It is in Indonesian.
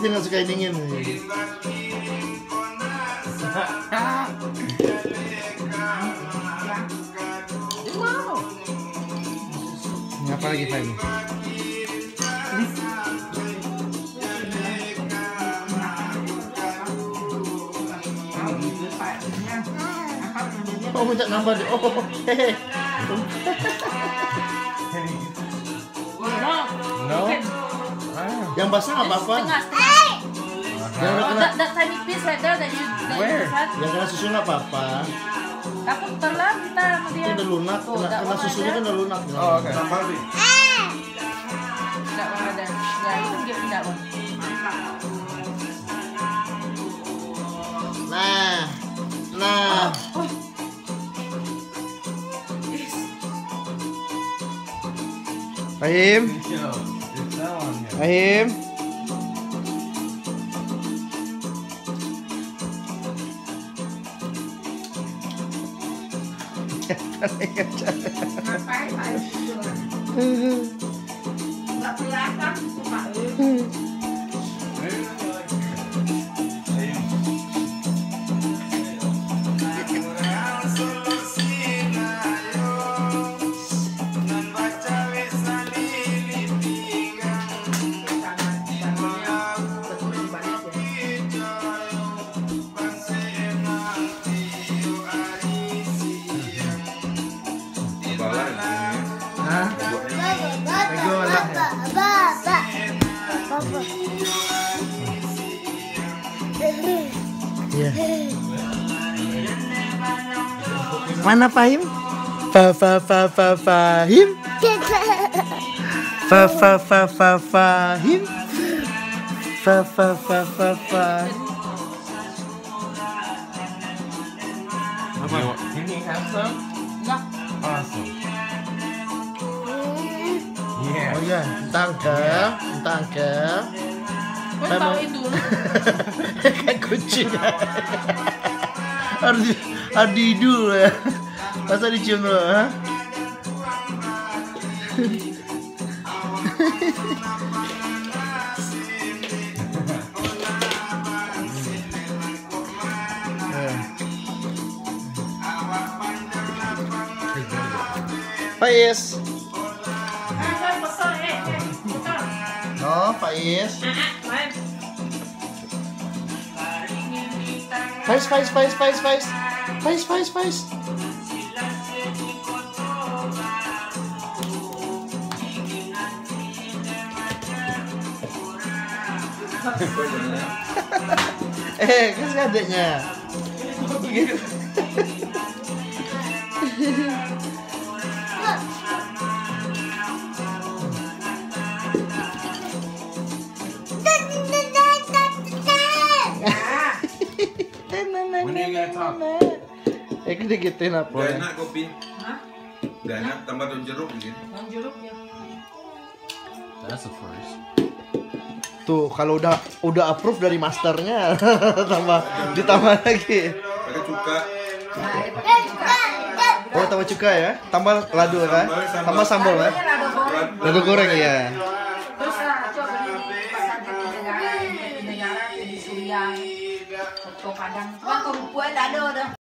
dia nggak suka yang dingin. Ini apa lagi Pak ini? Oh, minta nambah deh. Oh, hehe. No. Yang basah nggak apa-apa. Yang udah kena. That tiny piece right there that you Where? had. Yang kena susu nggak apa-apa. Takut terlam kita sama dia. Itu udah lunak. Kena susunya kan udah lunak. Oh, oke. That one right there. Yeah, you can give me that one. Nah. Fahim. Fahim. Ngapain Pak? Nggak kelihatan Pak. Mana Fahim? Fahim? Fahim? Can he have some? Nggak. Awesome. Oh Yeah. ya, tangkel. Kau tahuin dulu. Kayak kucing. Harus dulu ya. Masa dicium dulu, ha? Faiz. No, Faiz. Faiz. Kasih adiknya. When are you gonna talk? Kan digituin apa? Udah enak kopi. Hah? Udah enak tambah daun jeruk mungkin. Yang jeruk ya. That's the first. Tuh, kalau udah approve dari masternya, ditambah lagi. Pakai cuka. Nah, dia pakai cuka. Oh, tambah cuka ya? Tambah ladu kan? Tambah sambal ya? Ladu goreng ya. Terus coba beli di pasar Jatinegara di Suriang, Soto Padang. Kan kau buat ada.